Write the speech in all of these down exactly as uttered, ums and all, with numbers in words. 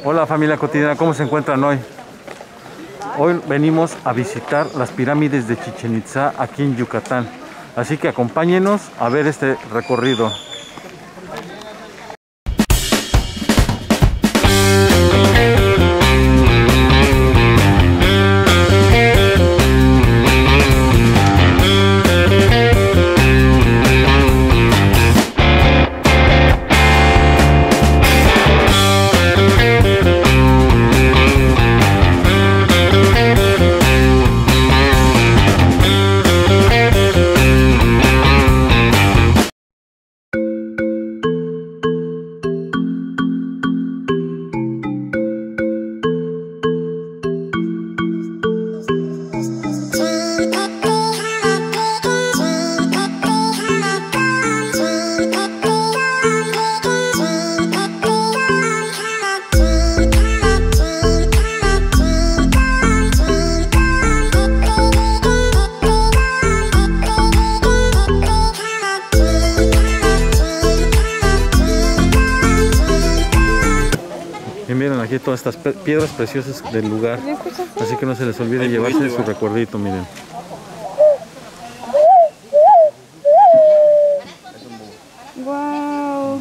Hola familia cotidiana, ¿cómo se encuentran hoy? Hoy venimos a visitar las pirámides de Chichén Itzá aquí en Yucatán. Así que acompáñenos a ver este recorrido. Y miren aquí todas estas piedras preciosas del lugar, así que no se les olvide llevarse su recuerdito, miren. Wow.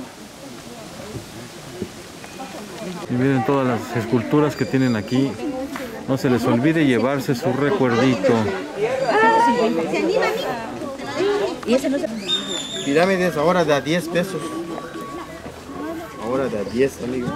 Y miren todas las esculturas que tienen aquí, no se les olvide llevarse su recuerdito. Pirámides ahora de a diez pesos. Ahora de a diez, amigo.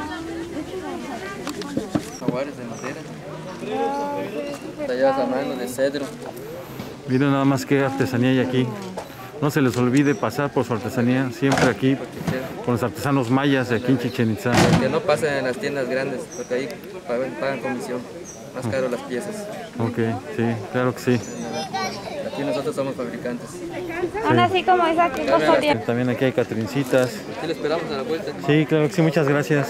Jaguares de madera, talladas a mano de cedro. Miren nada más qué artesanía hay aquí. No se les olvide pasar por su artesanía, siempre aquí con los artesanos mayas de aquí en Chichén Itzá. Que no pasen en las tiendas grandes, porque ahí pagan, pagan comisión, más caro las piezas. Ok, sí, claro que sí. Aquí nosotros somos fabricantes. Aún así como esa que costó diez. También aquí hay catrincitas. Aquí le esperamos a la vuelta. Sí, claro que sí, muchas gracias.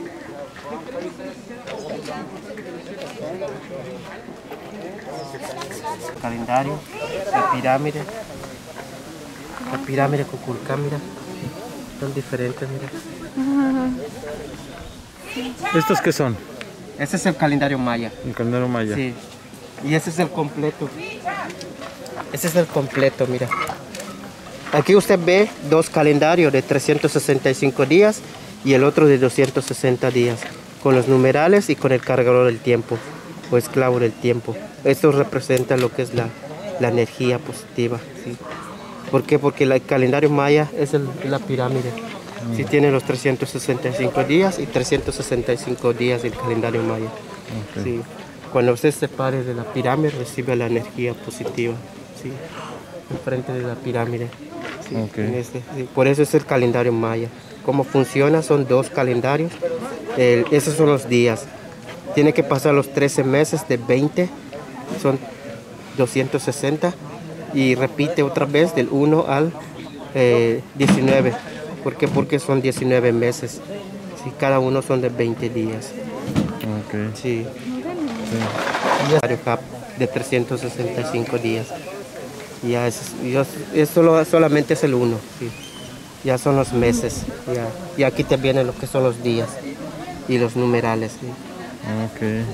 Calendario, la pirámide, la pirámide con Kukulcán, mira, son diferentes, mira. ¿Estos qué son? Ese es el calendario maya. El calendario maya. Sí, y ese es el completo. Ese es el completo, mira. Aquí usted ve dos calendarios de trescientos sesenta y cinco días y el otro de doscientos sesenta días, con los numerales y con el cargador del tiempo, o esclavo del tiempo. Esto representa lo que es la, la energía positiva, ¿sí? ¿Por qué? Porque el calendario maya es el, la pirámide. Mm. Sí, tiene los trescientos sesenta y cinco días y trescientos sesenta y cinco días del calendario maya. Okay. Sí. Cuando usted se pare de la pirámide, recibe la energía positiva, ¿sí? Enfrente de la pirámide. Sí, okay. En este, sí. Por eso es el calendario maya. ¿Cómo funciona? Son dos calendarios. El, esos son los días. Tiene que pasar los trece meses de veinte, son doscientos sesenta, y repite otra vez del uno al eh, diecinueve. ¿Por qué? Porque son diecinueve meses. Sí, cada uno son de veinte días. Okay. Sí. Sí. Y de trescientos sesenta y cinco días. Ya es, ya es solo, solamente es el uno. Sí. Ya son los meses. Ya. Y aquí te vienen lo que son los días y los numerales. Sí. Okay.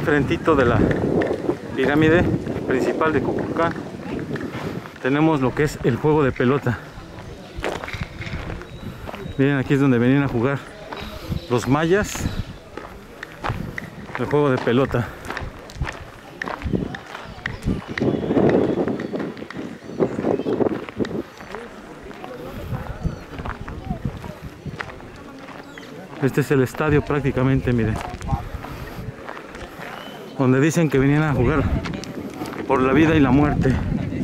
enfrentito de la pirámide principal de Kukulcán tenemos lo que es el juego de pelota. Miren, aquí es donde venían a jugar los mayas el juego de pelota. Este es el estadio prácticamente, miren, donde dicen que venían a jugar por la vida y la muerte.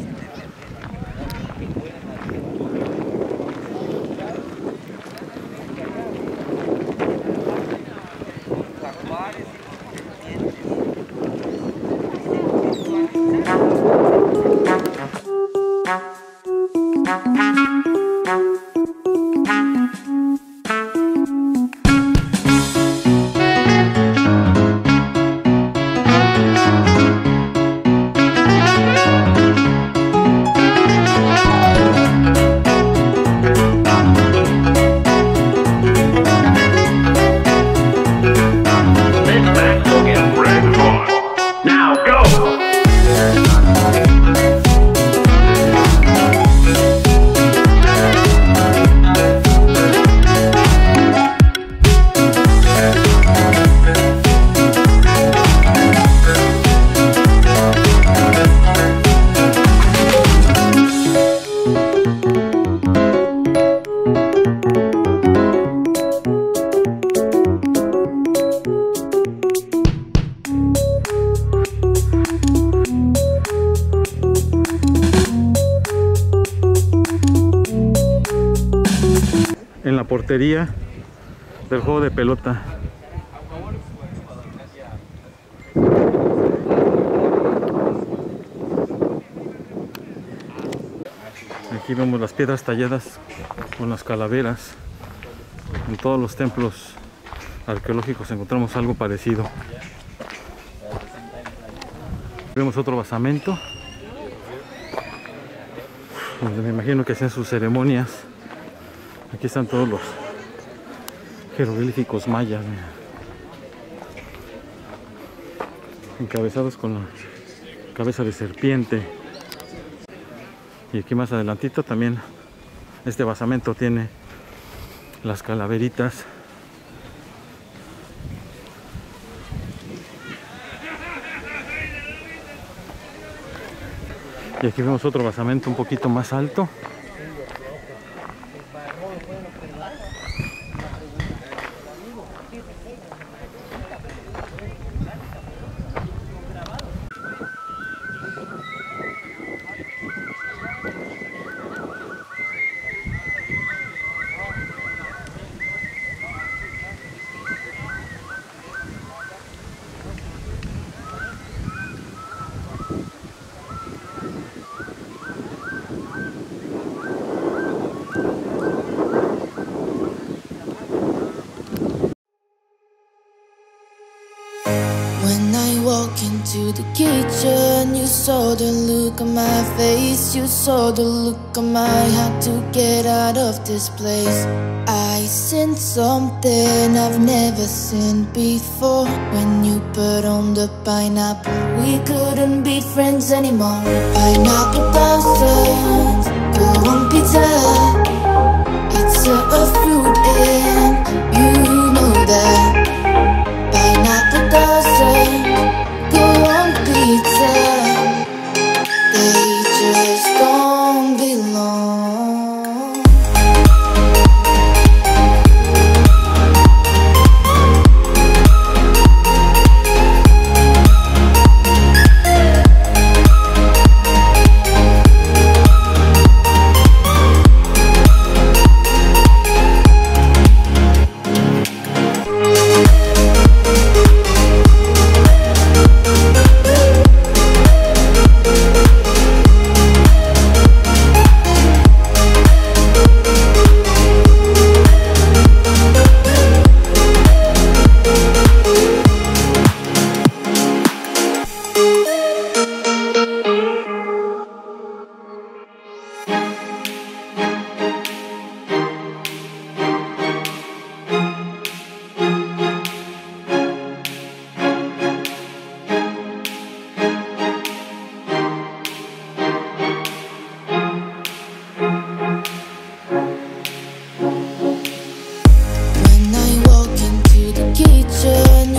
En la portería del juego de pelota. Aquí vemos las piedras talladas con las calaveras. En todos los templos arqueológicos encontramos algo parecido. Vemos otro basamento donde me imagino que hacen sus ceremonias. Aquí están todos los jeroglíficos mayas, mira, encabezados con la cabeza de serpiente. Y aquí más adelantito también este basamento tiene las calaveritas. Y aquí vemos otro basamento un poquito más alto. When I walk into the kitchen, you saw the look on my face, you saw the look on my heart to get out of this place. I seen something I've never seen before. When you put on the pineapple, we couldn't be friends anymore. Pineapple thousands, go on pizza. It's a, a fruit and you know that. Pineapple doesn't go on pizza. They just don't belong.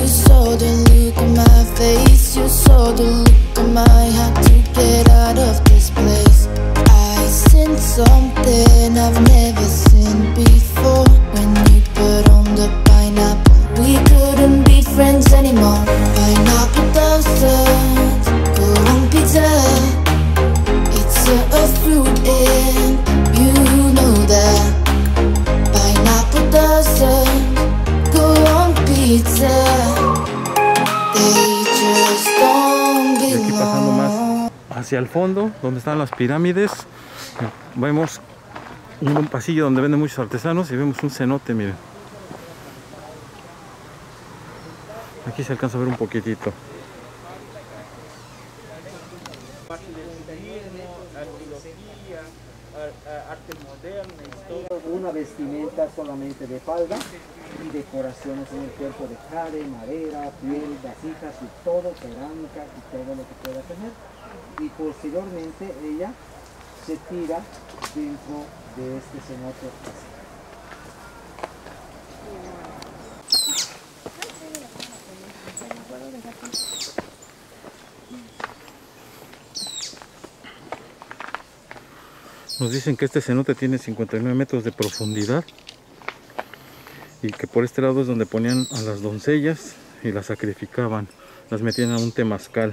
saw the look on my face, you saw the look on my heart to get out of this place. I seen something I've never seen before. When you put on the pineapple, we couldn't be friends anymore. Pineapple toasted, go on pizza. It's a, a fruit and you know that. Pineapple doesn't go on pizza. They just don't Y aquí pasando más belong. hacia el fondo, donde están las pirámides, vemos un pasillo donde venden muchos artesanos y vemos un cenote, miren. Aquí se alcanza a ver un poquitito. Una vestimenta solamente de falda y decoraciones en el cuerpo de jade, madera, piel, vasijas y todo, cerámica y todo lo que pueda tener. Y posteriormente ella se tira dentro de este cenote. Nos dicen que este cenote tiene cincuenta y nueve metros de profundidad y que por este lado es donde ponían a las doncellas y las sacrificaban, las metían a un temazcal.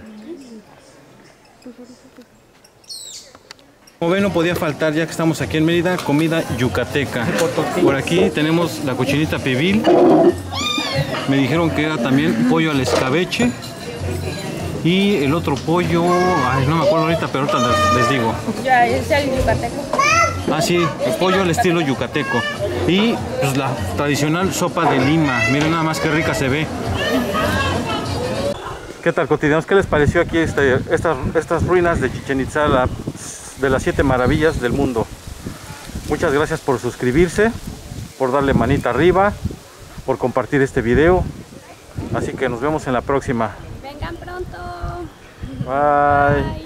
Como ven, no podía faltar, ya que estamos aquí en Mérida, comida yucateca. Por aquí tenemos la cochinita pibil. Me dijeron que era también pollo al escabeche. Y el otro pollo, ay, no me acuerdo ahorita, pero ahorita les, les digo. Ya, es el yucateco. Ah, sí, el pollo al estilo yucateco. Y pues la tradicional sopa de lima. Miren nada más qué rica se ve. ¿Qué tal, cotidianos? ¿Qué les pareció aquí este, estas, estas ruinas de Chichén Itzá, la, de las siete maravillas del mundo? Muchas gracias por suscribirse, por darle manita arriba, por compartir este video. Así que nos vemos en la próxima. Vengan pronto. Bye. Bye.